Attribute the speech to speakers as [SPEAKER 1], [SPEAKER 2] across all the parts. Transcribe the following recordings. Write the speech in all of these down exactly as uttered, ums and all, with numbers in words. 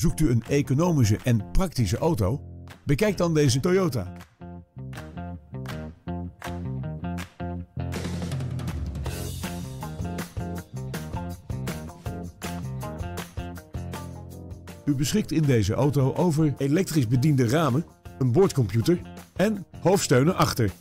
[SPEAKER 1] Zoekt u een economische en praktische auto? Bekijk dan deze Toyota. U beschikt in deze auto over elektrisch bediende ramen, een boordcomputer en hoofdsteunen achter.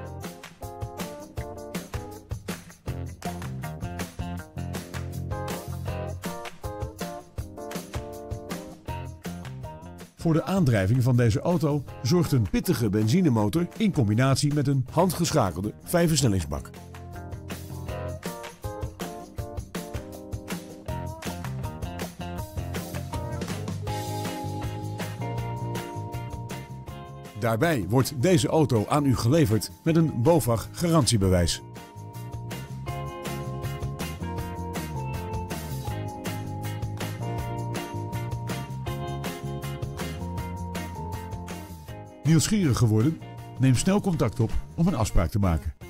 [SPEAKER 1] Voor de aandrijving van deze auto zorgt een pittige benzinemotor in combinatie met een handgeschakelde vijfversnellingsbak. Daarbij wordt deze auto aan u geleverd met een BOVAG garantiebewijs. Nieuwsgierig geworden? Neem snel contact op om een afspraak te maken.